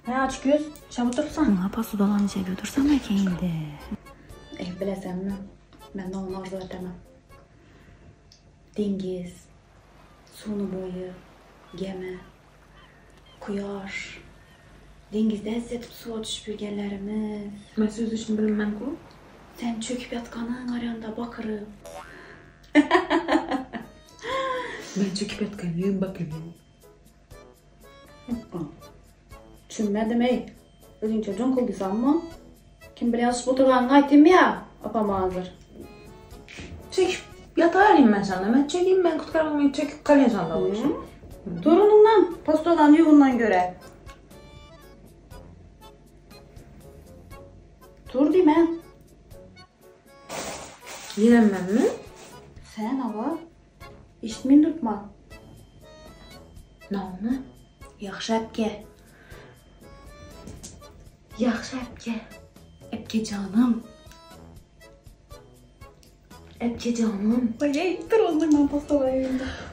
Ne aç göz? Çabuk dursan. Ona pası dolanıca götürsem ekeyinde. Bilesem mi? Ben de onu arzu edemem. Dengiz, sonu boyu, gemi, kuyaş. Dengizde hissetip suya düşüp yürgenlerimiz. Ben söz için bilinmem ku. Sen çöküp yatkanın aranda bakırım. Ben çöküp yatkanıyım bakırım. Düşünmedim ey. Özün çocuğun kıldısan mı? Kim bilir yazıp oturgan kaytım ya. Apamazdır. Çekip yatarım ben sana. Ben çekeyim ben kutkarımı çekip kalın sana olacağım. Durunundan, postadan yuğundan göre. Dur diyeyim ben. Yiyemem mi? Sen hava. İşitmeyin tutma. Ne oldu? Yaxşı əpke. Yaxşı əpke. Əpke canım. Əpke canım. Ay, dur ondan ben postadan yuğunda.